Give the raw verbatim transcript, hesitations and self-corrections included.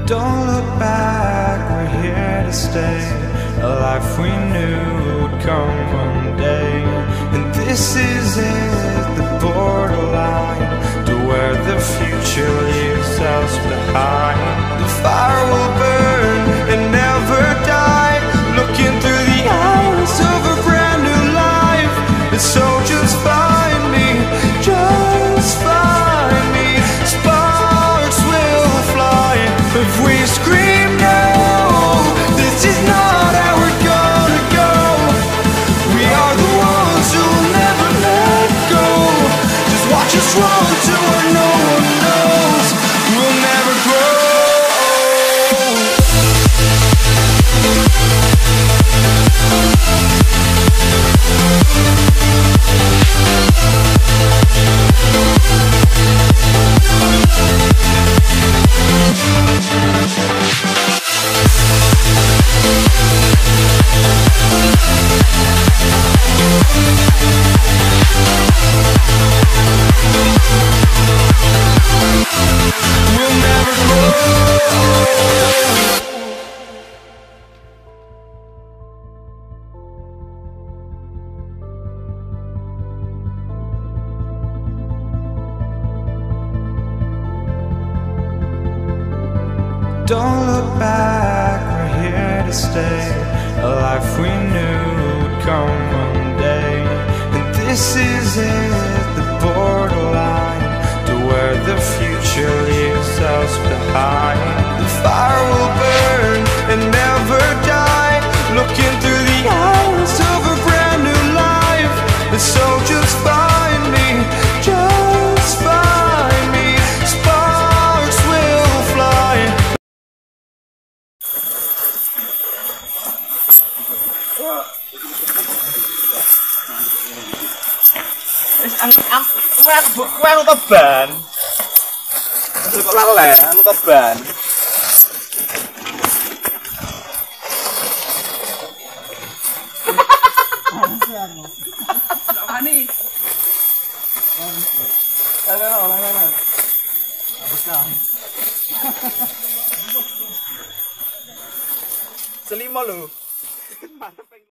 Don't look back, we're here to stay. A life we knew would come one day. And this is it, the borderline to where the future leaves us behind. The fire will burn and never die, looking through the eyes of a brand new life. And so just find me, just find me. Sparks will fly if we scream no. This is not how we're gonna go. We are the ones who will never let go. Just watch us run to where no one knows. We'll never grow. Don't look back, we're here to stay. A life we knew would come one day. And this is it, the borderline to where the future leaves us behind. The fire will burn and never die, looking through the eyes of a brand new life. And so just find me, just find me. Sparks will fly. Ăn ăn quen quen tập bền tôi có lăng lẻ ăn tập bền ani đây đây đây đây này selima lu